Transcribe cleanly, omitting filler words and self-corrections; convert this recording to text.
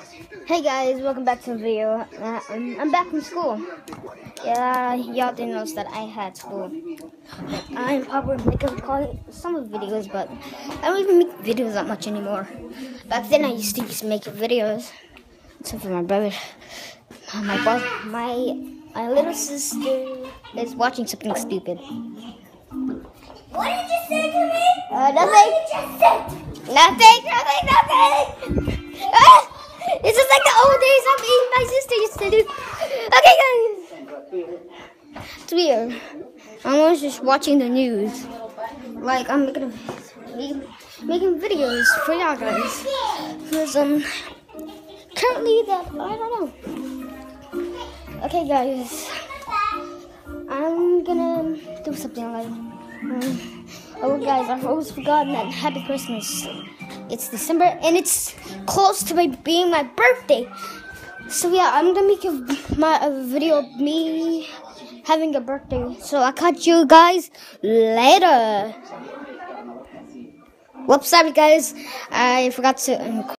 Hey guys, welcome back to the video. I'm back from school. Yeah, y'all didn't notice that I had school. I'm probably making some of the videos, but I don't even make videos that much anymore. Back then I used to make videos. Except for my brother. My little sister is watching something stupid. What did you say to me? Nothing. What did you just say? Nothing. This is like the old days of me and my sister used to do. Okay, guys. It's weird. I was just watching the news. Like, I'm making videos for y'all guys. Because, currently that, I don't know. Okay, guys. I'm gonna do something like, oh, guys, I've always forgotten that Happy Christmas. It's December, and it's close to being my birthday. So yeah, I'm gonna make a video of me having a birthday. So I'll catch you guys later. Whoops, sorry guys, I forgot to.